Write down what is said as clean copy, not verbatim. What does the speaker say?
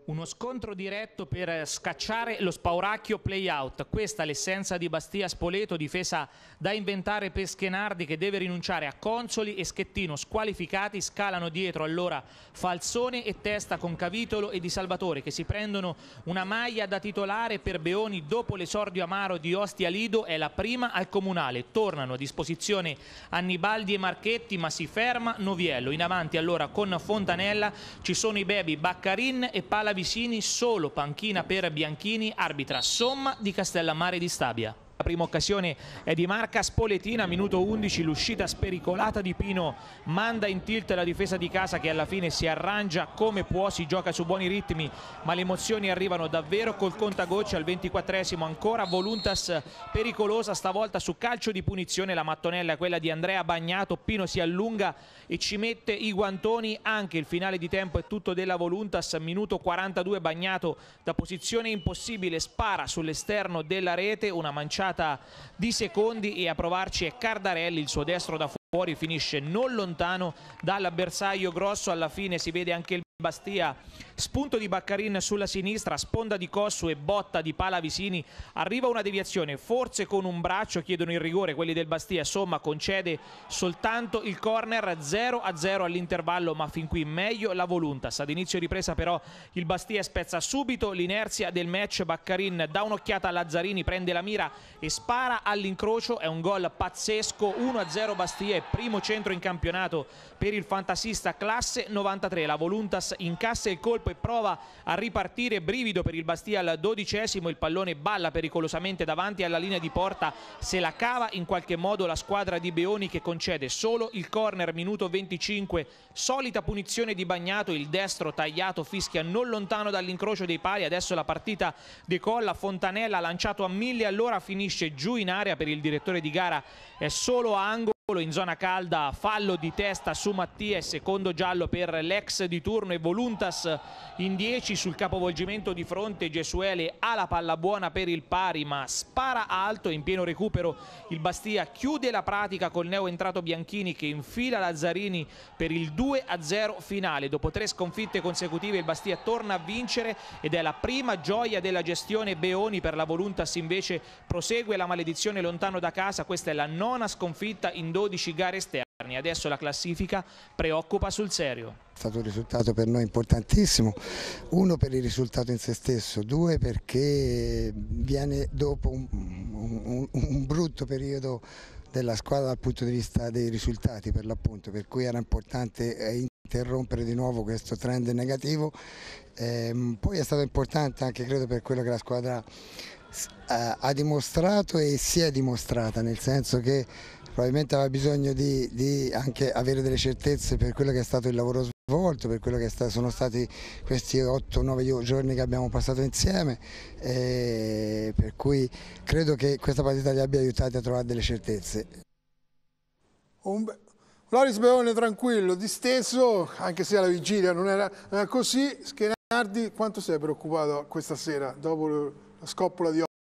Uno scontro diretto per scacciare lo spauracchio play-out. Questa è l'essenza di Bastia Spoleto, difesa da inventare per Schenardi che deve rinunciare a Consoli e Schettino squalificati. Scalano dietro allora Falzone e Testa con Cavitolo e Di Salvatore che si prendono una maglia da titolare per Beoni dopo l'esordio amaro di Ostia Lido. È la prima al Comunale. Tornano a disposizione Annibaldi e Marchetti, ma si ferma Noviello. In avanti allora con Fontanella ci sono i baby Baccarin e Palavicini, solo panchina per Bianchini, arbitra somma di Castellammare di Stabia. La prima occasione è di Marca Spoletina, minuto 11, l'uscita spericolata di Pino manda in tilt la difesa di casa che alla fine si arrangia come può, si gioca su buoni ritmi ma le emozioni arrivano davvero col contagocce. Al 24esimo ancora Voluntas pericolosa, stavolta su calcio di punizione, la mattonella è quella di Andrea Bagnato, Pino si allunga e ci mette i guantoni, anche il finale di tempo è tutto della Voluntas. Minuto 42, Bagnato da posizione impossibile spara sull'esterno della rete, una manciata di secondi e a provarci è Cardarelli, il suo destro da fuori finisce non lontano dal bersaglio grosso. Alla fine si vede anche il Bastia, spunto di Baccarin sulla sinistra, sponda di Cossu e botta di Palavicini, arriva una deviazione forse con un braccio, chiedono il rigore quelli del Bastia, somma concede soltanto il corner. 0-0 all'intervallo, ma fin qui meglio la Voluntas. Ad inizio ripresa però il Bastia spezza subito l'inerzia del match. Baccarin dà un'occhiata a Lazzarini, prende la mira e spara all'incrocio, è un gol pazzesco. 1-0 Bastia, primo centro in campionato per il fantasista classe 93. La Voluntas incassa il colpo e prova a ripartire, brivido per il Bastia al 12esimo, il pallone balla pericolosamente davanti alla linea di porta, se la cava in qualche modo la squadra di Beoni che concede solo il corner. Minuto 25, solita punizione di Bagnato, il destro tagliato fischia non lontano dall'incrocio dei pali. Adesso la partita decolla, Fontanella lanciato a 1000 all'ora finisce giù in area, per il direttore di gara è solo a angolo. In zona calda fallo di testa su Mattia e secondo giallo per l'ex di turno e Voluntas in 10 sul capovolgimento di fronte. Gesuele ha la palla buona per il pari ma spara alto, in pieno recupero il Bastia chiude la pratica col neo entrato Bianchini che infila Lazzarini per il 2-0 finale. Dopo 3 sconfitte consecutive il Bastia torna a vincere ed è la prima gioia della gestione Beoni. Per la Voluntas invece prosegue la maledizione lontano da casa, questa è la 9ª sconfitta in 12 gare esterni. Adesso la classifica preoccupa sul serio. È stato un risultato per noi importantissimo, uno per il risultato in se stesso, due perché viene dopo un brutto periodo della squadra dal punto di vista dei risultati, per l'appunto, per cui era importante interrompere di nuovo questo trend negativo. Poi è stato importante anche, credo, per quello che la squadra ha dimostrato e si è dimostrata, nel senso che probabilmente aveva bisogno di anche avere delle certezze per quello che è stato il lavoro svolto, per quello che sono stati questi 8-9 giorni che abbiamo passato insieme, per cui credo che questa partita li abbia aiutati a trovare delle certezze. Loris Beoni tranquillo, disteso, anche se alla vigilia non era così. Schenardi, quanto sei preoccupato questa sera dopo la scoppola di